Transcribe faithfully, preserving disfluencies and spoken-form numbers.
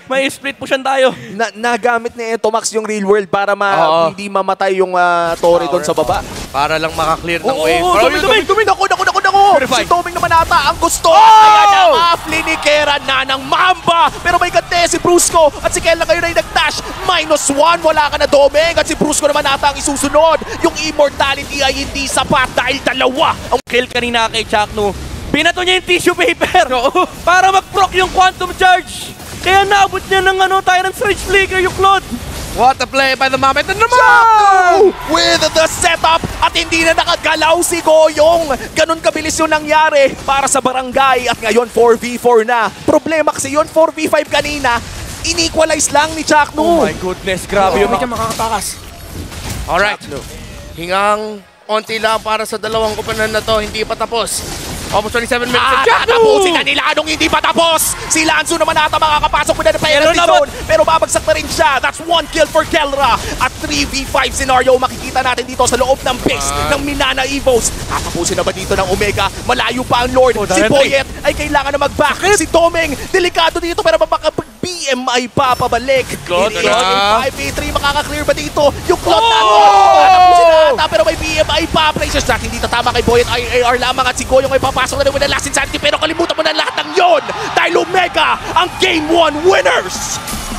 May split push tayo. Na nagamit ni Etomax yung real world para ma hindi mamatay yung uh, Torre doon sa baba. Para lang makaklear ng Oo, wave. oh, Toming, Toming, Toming, naku, naku, naku, naku! Purify. Si Toming naman ata ang gusto. Oh! Kaya na-affli ni Kera na ng Mamba. Pero may gante si Brusco at si Kel na ngayon ay nag-dash. Minus one, wala ka na Toming. At si Brusco naman ata ang isusunod. Yung immortality ay hindi sapat dahil dalawa. Ang kill kanina kay Chakno, binato niya yung tissue paper para mag-proc yung quantum charge. Kaya naabot niya ng ano, Tyrant's Rage Flicker yung Claude. What a play by the Mammoth and naman! Chakno with the setup at hindi na nakagalaw si Goyong. Ganun kabilis yung nangyari para sa barangay at ngayon four v four na. Problema kasi yun, four v five kanina, in-equalize lang ni Chakno. Oh my goodness, grabe yung Hindi ka makakatakas. Alright. Hingang onti lang para sa dalawang kupanan na to, hindi pa tapos. Almost twenty-seven minutes Ah, of Chakno! tatapusin na nila anong hindi pa tapos. Si Lanzo naman ata makakapasok mo na ng penalty zone. Pero babagsak na rin siya. That's one kill for Kelra. At three v five scenario makikita natin dito sa loob ng base Ah. ng Minana Evos. Tatapusin na ba dito ng Omega? Malayo pa ang Lord. Oh, si Darren Boyet ay kailangan na mag-back. Si Tomeng, delikado dito pero mapakapag B M I pa pabalik. Claude, In Claude. five v three makaka-clear ba dito? Yung Claude Oh! na tatapusin na ata pero may B M I pa. Places track hindi tatama kay Boyet. I A R lamang at si Goyong ay papasok na rin with the last insanity pero kalimutan mo na lahat ng yon dahil Omega ang game one winners!